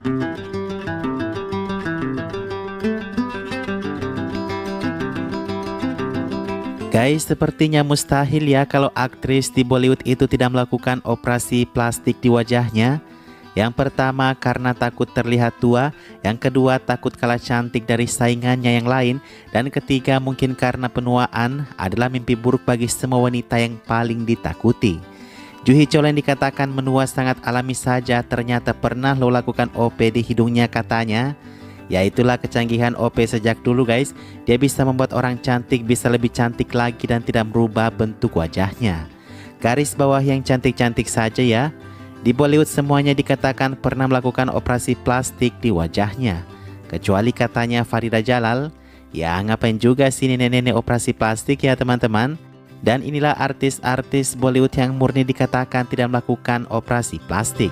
Guys, sepertinya mustahil ya kalau aktris di Bollywood itu tidak melakukan operasi plastik di wajahnya. Yang pertama karena takut terlihat tua, yang kedua takut kalah cantik dari saingannya yang lain, dan ketiga mungkin karena penuaan adalah mimpi buruk bagi semua wanita yang paling ditakuti. Juhi Chol yang dikatakan menua sangat alami saja ternyata pernah lo lakukan OP di hidungnya katanya. Ya itulah kecanggihan OP sejak dulu guys. Dia bisa membuat orang cantik bisa lebih cantik lagi dan tidak merubah bentuk wajahnya. Garis bawah yang cantik-cantik saja ya. Di Bollywood semuanya dikatakan pernah melakukan operasi plastik di wajahnya. Kecuali katanya Farida Jalal. Ya ngapain juga sih nenek-nenek operasi plastik ya teman-teman. Dan inilah artis-artis Bollywood yang murni dikatakan tidak melakukan operasi plastik.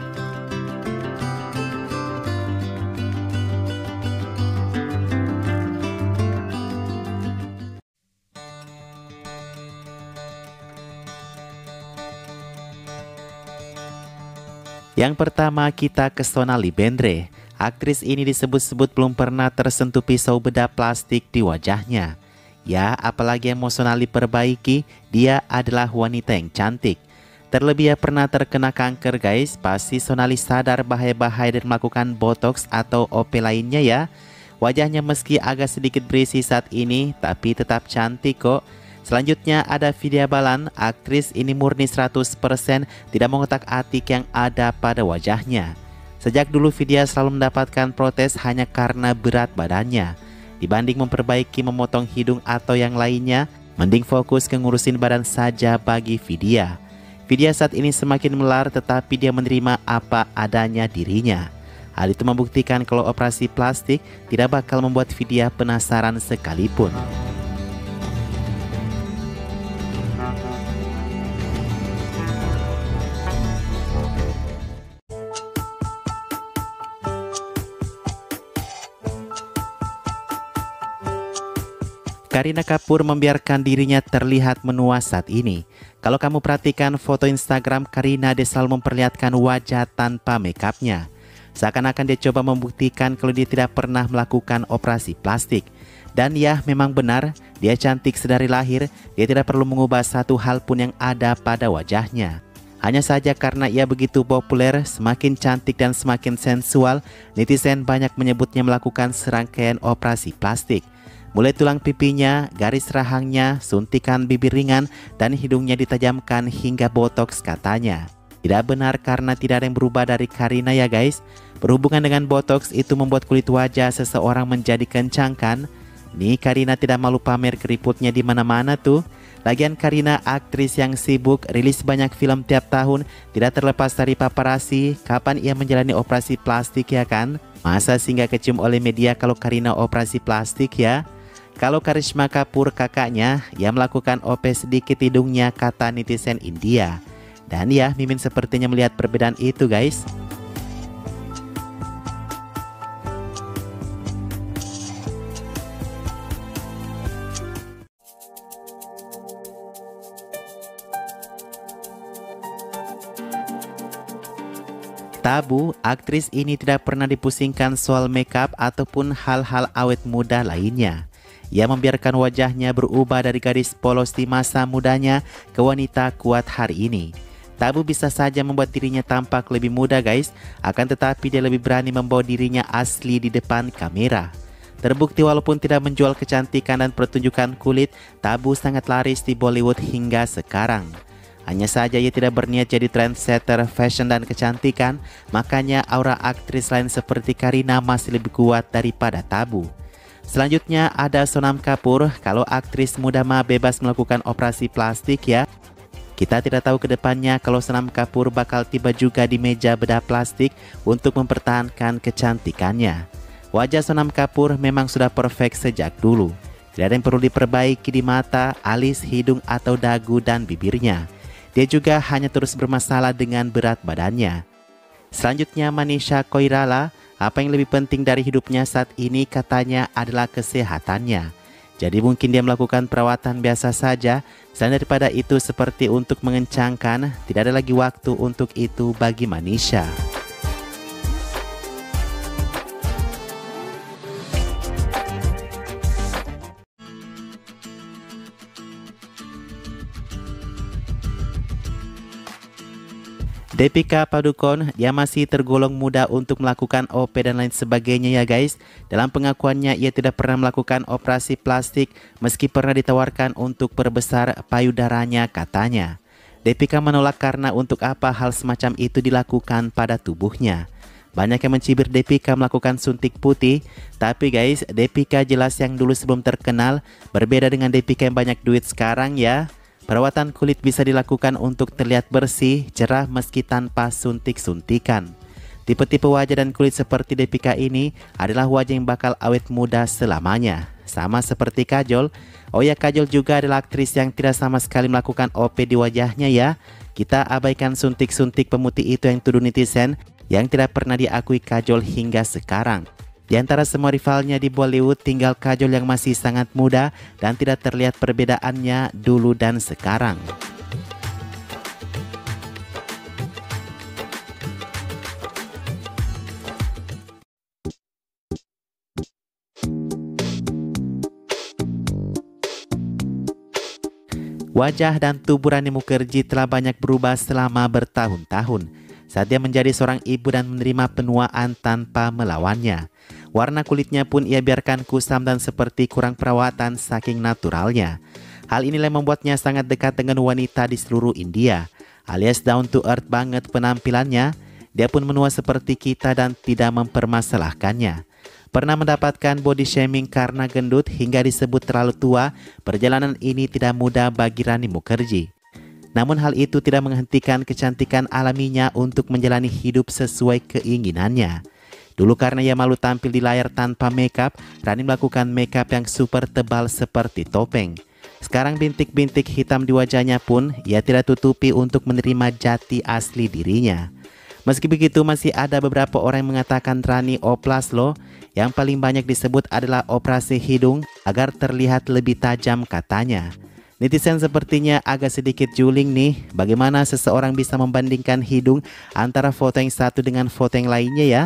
Yang pertama kita ke Sonali Bendre. Aktris ini disebut-sebut belum pernah tersentuh pisau bedah plastik di wajahnya. Ya, apalagi yang mau Sonali perbaiki, dia adalah wanita yang cantik. Terlebih ya pernah terkena kanker guys, pasti Sonali sadar bahaya-bahaya dan melakukan botox atau OP lainnya ya. Wajahnya meski agak sedikit berisi saat ini, tapi tetap cantik kok. Selanjutnya ada Vidya Balan, aktris ini murni 100% tidak mengotak-atik yang ada pada wajahnya. Sejak dulu Vidya selalu mendapatkan protes hanya karena berat badannya. Dibanding memperbaiki memotong hidung atau yang lainnya, mending fokus ke ngurusin badan saja bagi Vidya. Vidya saat ini semakin melar tetapi dia menerima apa adanya dirinya. Hal itu membuktikan kalau operasi plastik tidak bakal membuat Vidya penasaran sekalipun. Kareena Kapoor membiarkan dirinya terlihat menua saat ini. Kalau kamu perhatikan foto Instagram Kareena, dia selalu memperlihatkan wajah tanpa makeupnya. Seakan-akan dia coba membuktikan kalau dia tidak pernah melakukan operasi plastik. Dan ya memang benar, dia cantik sedari lahir, dia tidak perlu mengubah satu hal pun yang ada pada wajahnya. Hanya saja karena ia begitu populer, semakin cantik dan semakin sensual, netizen banyak menyebutnya melakukan serangkaian operasi plastik. Mulai tulang pipinya, garis rahangnya, suntikan bibir ringan, dan hidungnya ditajamkan hingga botox katanya. Tidak benar karena tidak ada yang berubah dari Kareena ya guys. Berhubungan dengan botox itu membuat kulit wajah seseorang menjadi kencang kan? Nih Kareena tidak malu pamer keriputnya di mana-mana tuh. Lagian Kareena aktris yang sibuk, rilis banyak film tiap tahun, tidak terlepas dari paparazzi. Kapan ia menjalani operasi plastik ya kan? Masa sih nggak kecium oleh media kalau Kareena operasi plastik ya? Kalau Karisma Kapoor kakaknya, ia melakukan OP sedikit hidungnya kata netizen India. Dan ya, Mimin sepertinya melihat perbedaan itu guys. Tabu, aktris ini tidak pernah dipusingkan soal makeup ataupun hal-hal awet muda lainnya. Ia membiarkan wajahnya berubah dari gadis polos di masa mudanya ke wanita kuat hari ini. Tabu bisa saja membuat dirinya tampak lebih muda guys, akan tetapi dia lebih berani membawa dirinya asli di depan kamera. Terbukti walaupun tidak menjual kecantikan dan pertunjukan kulit, Tabu sangat laris di Bollywood hingga sekarang. Hanya saja ia tidak berniat jadi trendsetter fashion dan kecantikan, makanya aura aktris lain seperti Kareena masih lebih kuat daripada Tabu. Selanjutnya ada Sonam Kapoor. Kalau aktris muda mah bebas melakukan operasi plastik ya. Kita tidak tahu ke depannya kalau Sonam Kapoor bakal tiba juga di meja bedah plastik untuk mempertahankan kecantikannya. Wajah Sonam Kapoor memang sudah perfect sejak dulu. Tidak ada yang perlu diperbaiki di mata, alis, hidung atau dagu dan bibirnya. Dia juga hanya terus bermasalah dengan berat badannya. Selanjutnya Manisha Koirala. Apa yang lebih penting dari hidupnya saat ini katanya adalah kesehatannya. Jadi mungkin dia melakukan perawatan biasa saja. Selain daripada itu seperti untuk mengencangkan, tidak ada lagi waktu untuk itu bagi Manisha. Deepika Padukone, dia masih tergolong muda untuk melakukan OP dan lain sebagainya ya guys. Dalam pengakuannya, ia tidak pernah melakukan operasi plastik meski pernah ditawarkan untuk perbesar payudaranya katanya. Deepika menolak karena untuk apa hal semacam itu dilakukan pada tubuhnya. Banyak yang mencibir Deepika melakukan suntik putih, tapi guys, Deepika jelas yang dulu sebelum terkenal, berbeda dengan Deepika yang banyak duit sekarang ya. Perawatan kulit bisa dilakukan untuk terlihat bersih, cerah meski tanpa suntik-suntikan. Tipe-tipe wajah dan kulit seperti Deepika ini adalah wajah yang bakal awet muda selamanya. Sama seperti Kajol. Oh ya, Kajol juga adalah aktris yang tidak sama sekali melakukan OP di wajahnya ya. Kita abaikan suntik-suntik pemutih itu yang tuduh netizen yang tidak pernah diakui Kajol hingga sekarang. Di antara semua rivalnya di Bollywood, tinggal Kajol yang masih sangat muda dan tidak terlihat perbedaannya dulu dan sekarang. Wajah dan tubuh Rani Mukherjee telah banyak berubah selama bertahun-tahun saat dia menjadi seorang ibu dan menerima penuaan tanpa melawannya. Warna kulitnya pun ia biarkan kusam dan seperti kurang perawatan saking naturalnya. Hal inilah yang membuatnya sangat dekat dengan wanita di seluruh India, alias down to earth banget penampilannya. Dia pun menua seperti kita dan tidak mempermasalahkannya. Pernah mendapatkan body shaming karena gendut hingga disebut terlalu tua, perjalanan ini tidak mudah bagi Rani Mukherjee. Namun hal itu tidak menghentikan kecantikan alaminya untuk menjalani hidup sesuai keinginannya. Dulu karena ia malu tampil di layar tanpa makeup, Rani melakukan makeup yang super tebal seperti topeng. Sekarang bintik-bintik hitam di wajahnya pun ia tidak tutupi untuk menerima jati asli dirinya. Meski begitu, masih ada beberapa orang yang mengatakan Rani oplas loh. Yang paling banyak disebut adalah operasi hidung agar terlihat lebih tajam katanya. Netizen sepertinya agak sedikit juling nih, bagaimana seseorang bisa membandingkan hidung antara foto yang satu dengan foto yang lainnya ya.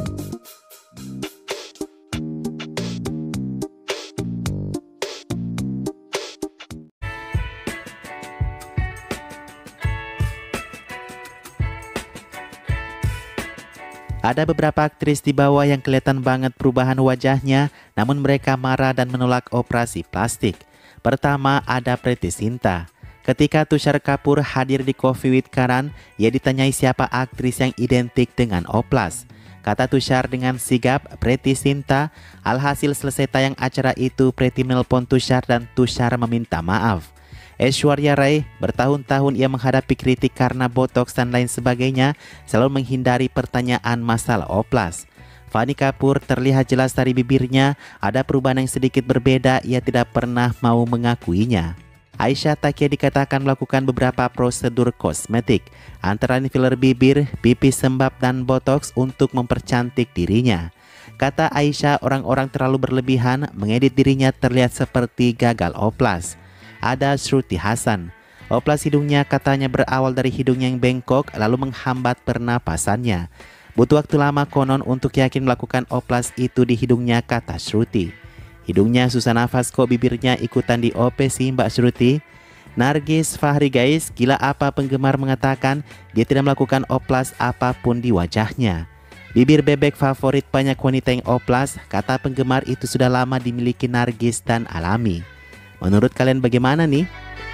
Ada beberapa aktris di bawah yang kelihatan banget perubahan wajahnya, namun mereka marah dan menolak operasi plastik. Pertama ada Preity Zinta. Ketika Tushar Kapoor hadir di Coffee with Karan, ia ditanyai siapa aktris yang identik dengan oplas. Kata Tushar dengan sigap, Preity Zinta. Alhasil selesai tayang acara itu, Preity menelpon Tushar dan Tushar meminta maaf. Aishwarya Rai, bertahun-tahun ia menghadapi kritik karena botox dan lain sebagainya, selalu menghindari pertanyaan masalah oplas. Fanny Kapoor terlihat jelas dari bibirnya ada perubahan yang sedikit berbeda, ia tidak pernah mau mengakuinya. Aisha Takia dikatakan melakukan beberapa prosedur kosmetik, antara lain filler bibir, pipi sembab dan botox untuk mempercantik dirinya. Kata Aisyah, orang-orang terlalu berlebihan mengedit dirinya terlihat seperti gagal oplas. Ada Shruti Hassan. Oplas hidungnya katanya berawal dari hidungnya yang bengkok lalu menghambat pernapasannya. Butuh waktu lama konon untuk yakin melakukan oplas itu di hidungnya, kata Shruti. Hidungnya susah nafas kok, bibirnya ikutan di OP sih Mbak Shruti. Nargis Fahri guys, gila apa penggemar mengatakan dia tidak melakukan oplas apapun di wajahnya. Bibir bebek favorit banyak wanita yang oplas, kata penggemar itu sudah lama dimiliki Nargis dan alami. Menurut kalian bagaimana nih?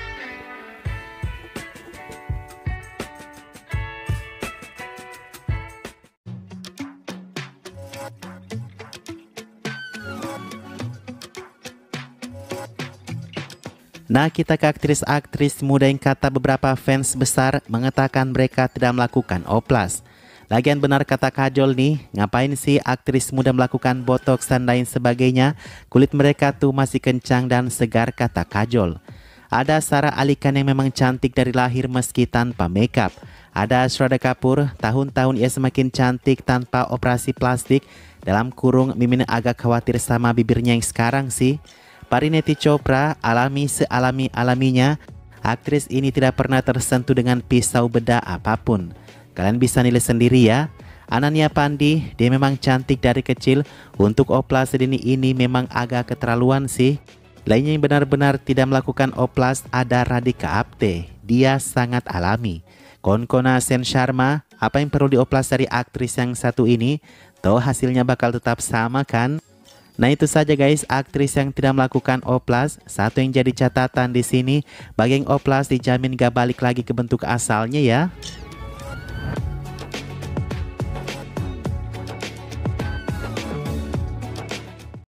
Nah, kita ke aktris-aktris muda yang kata beberapa fans besar mengatakan mereka tidak melakukan oplas. Lagian benar kata Kajol nih, ngapain sih aktris muda melakukan botox dan lain sebagainya? Kulit mereka tuh masih kencang dan segar, kata Kajol. Ada Sarah Ali Khan yang memang cantik dari lahir meski tanpa makeup. Ada Shraddha Kapoor, tahun-tahun ia semakin cantik tanpa operasi plastik. Dalam kurung, Mimin agak khawatir sama bibirnya yang sekarang sih. Parineeti Chopra, alami sealami-alaminya. Aktris ini tidak pernah tersentuh dengan pisau bedah apapun. Kalian bisa nilai sendiri ya. Ananya Pandi, dia memang cantik dari kecil. Untuk oplas sedini ini memang agak keterlaluan sih. Lainnya yang benar-benar tidak melakukan oplas ada Radhika Apte. Dia sangat alami. Konkona Sen Sharma, apa yang perlu dioplas dari aktris yang satu ini? Toh hasilnya bakal tetap sama kan? Nah itu saja guys, aktris yang tidak melakukan oplas. Satu yang jadi catatan di sini, bagian oplas dijamin gak balik lagi ke bentuk asalnya ya.